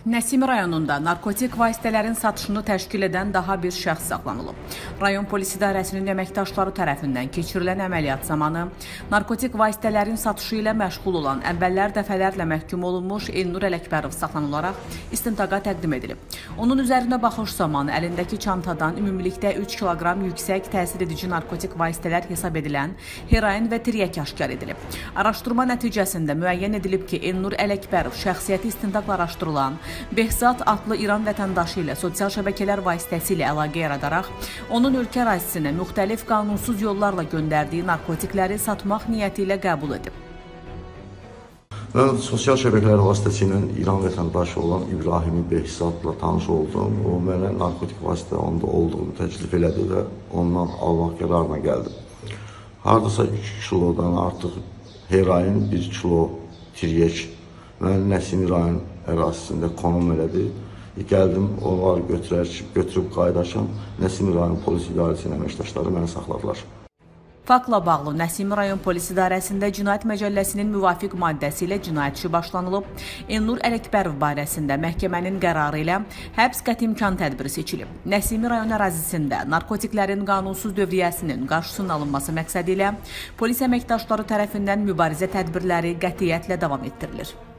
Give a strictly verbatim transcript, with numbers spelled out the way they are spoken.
Nəsimi rayonunda narkotik vasitələrin satışını təşkil edən daha bir şəxs saxlanılıb. Rayon Polis İdarəsinin əməkdaşları tərəfindən keçirilən əməliyyat zamanı narkotik vasitələrin satışı ilə məşğul olan əvvəllər dəfələrlə məhkum olunmuş Elnur Ələkbərov saxlanılaraq istintaqa təqdim edilib. Onun üzərinə baxış zamanı əlindəki çantadan ümumilikdə üç kiloqram yüksək təsir edici narkotik vasitələr hesab edilən heroin və tiryək aşkar edilib. Araşdırma nəticəsində müəyyən edilib ki, Elnur Ələkbərov şəxsiyyəti istintaqla araşdırılan Behzad adlı İran vətəndaşı ilə sosial şəbəkələr vasitəsilə əlaqə yaradaraq, onun ölkə ərazisinə müxtəlif qanunsuz yollarla göndərdiyi narkotikləri satmaq niyyəti ilə qəbul edib. Mən sosial şəbəkələr vasitəsilə İran vətəndaşı olan İbrahimi Behzadla tanış oldum. O mənə narkotik vasitə onda olduğunu təklif elədi və ondan almaq qərarına gəldim. Hardasa iki kilodan artıq heroin, bir kilo tiryək mən Nəsimi rayon ərazisində konum elədi. Gəldim, onları götürər, götürüb qaydaşam. Nəsimi rayon polis idarəsinin əməkdaşları məni saxladılar. Faktla bağlı Nəsimi rayon polis idarəsində cinayət məcəlləsinin müvafiq maddəsi ilə cinayət işi başlanılıb. Elnur Ələkbərov barəsində məhkəmənin qərarı ilə həbs qəti imkan tədbiri seçilib. Nəsimi rayon ərazisində narkotiklərin qanunsuz dövriyyəsinin qarşısının alınması məqsədi ilə polis əməkdaşları tərəfindən mübarizə tədbirləri qətiyyətlə davam etdirilir.